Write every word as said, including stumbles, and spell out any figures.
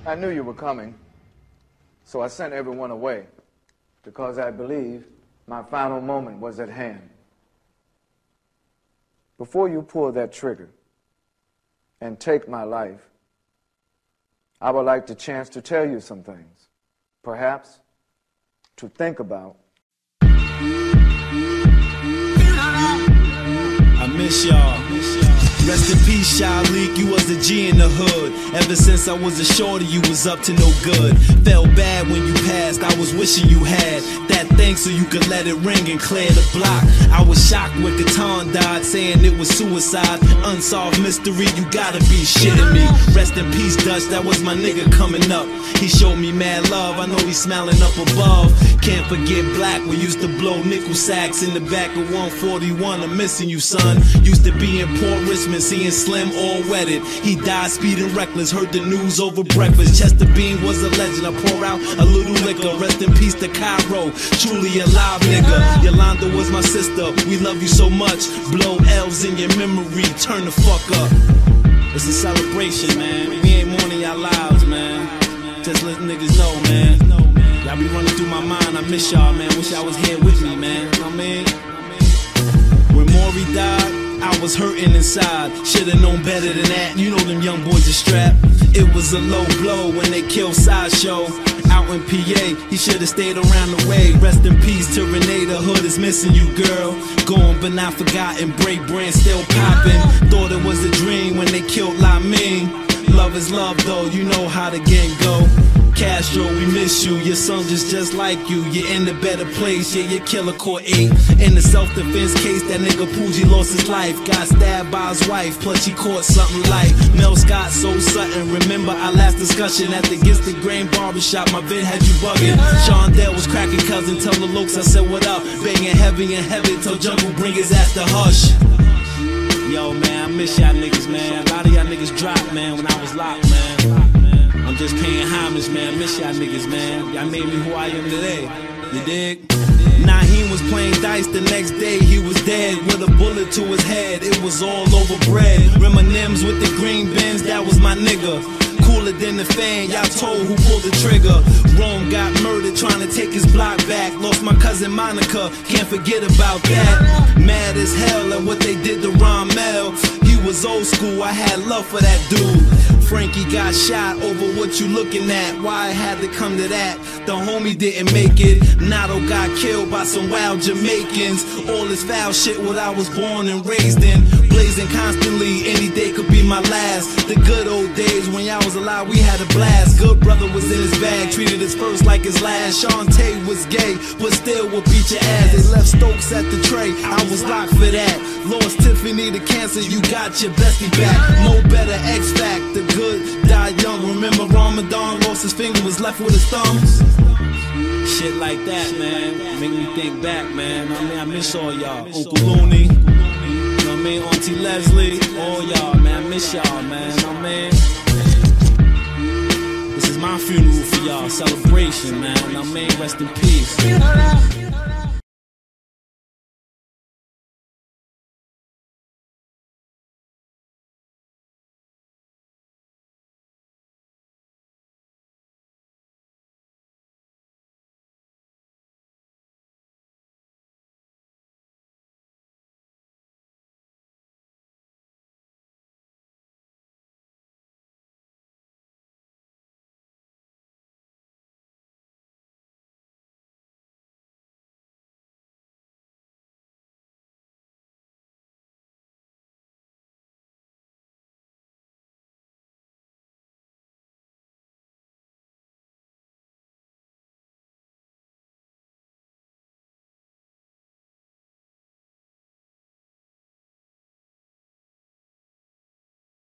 I knew you were coming, so I sent everyone away because I believed my final moment was at hand. Before you pull that trigger and take my life, I would like the chance to tell you some things, perhaps to think about. I miss y'all. Rest in peace, Shalik, you was the G in the hood. Ever since I was a shorty, you was up to no good. Felt bad when you passed, I was wishing you had that thing so you could let it ring and clear the block. I was shocked when Catan died, saying it was suicide. Unsolved mystery, you gotta be shitting me. Rest in peace, Dutch, that was my nigga coming up. He showed me mad love, I know he's smiling up above. Can't forget Black, we used to blow nickel sacks in the back of one forty-one. I'm missing you, son. Used to be in Port Richmond, seeing Slim all wetted. He died speeding reckless, heard the news over breakfast. Chester Bean was a legend, I pour out a little liquor. Rest in peace to Cairo, truly a live nigga. Yolanda was my sister, we love you so much. Blow elves in your memory, turn the fuck up. It's a celebration, man. We ain't mourning y'all lives, man. Just let niggas know, man. Y'all be running through my mind, I miss y'all, man. Wish y'all was here with me, man. You know what I mean? When Maury died, I was hurting inside. Should've known better than that. You know them young boys are strapped. It was a low blow when they killed Sideshow out in P A. He should've stayed around the way. Rest in peace to Renee, the hood is missing you, girl. Gone but not forgotten. Break brand still popping. Thought it was a dream when they killed Lamin. Love is love though, you know how the game go. Castro, we miss you. Your son just just like you. You're in a better place. Yeah, your killer caught eight. In the self-defense case, that nigga Poogie lost his life. Got stabbed by his wife, plus he caught something like Mel Scott, so Sutton. Remember our last discussion at the Against the Grain barbershop. My vid had you bugging. Sean Dell was cracking cousin. Tell the looks I said what up. Banging heavy in heaven. Tell Jungle bring his ass to hush. Yo, man, I miss y'all niggas, man. A lot of y'all niggas dropped, man, when I was locked, man. I'm just paying homage, man. I miss y'all niggas, man. Y'all made me who I am today. You dig? Naheem was playing dice the next day. He was dead with a bullet to his head. It was all over bread. Reminisce with the green bins, that was my nigga. Cooler than the fan, y'all told who pulled the trigger. Rome got murdered trying to take his block back. Lost my cousin Monica, can't forget about that. Mad as hell at what they did to Ron Mel. He was old school, I had love for that dude. Frankie got shot over what you looking at. Why it had to come to that? The homie didn't make it. Nato got killed by some wild Jamaicans. All this foul shit what I was born and raised in. Blazing constantly, any day could be my last. The good old days when y'all was alive, we had a blast. Good brother was in his bag, treated his first like his last. Sean Tay was gay, but still would beat your ass. They left Stokes at the tray, I was locked for that. Lost Tiffany to cancer, you got your bestie back. Mo better, X-Fact, the good died young. Remember Ramadan lost his finger, was left with his thumbs. Shit like that, man, make me think back, man. I mean, I miss all y'all. Uncle Looney, you know what I mean? Auntie Leslie, all y'all, man. I miss y'all, man. You know what I mean? This is my funeral for y'all, celebration, man. You know what I mean? Rest in peace.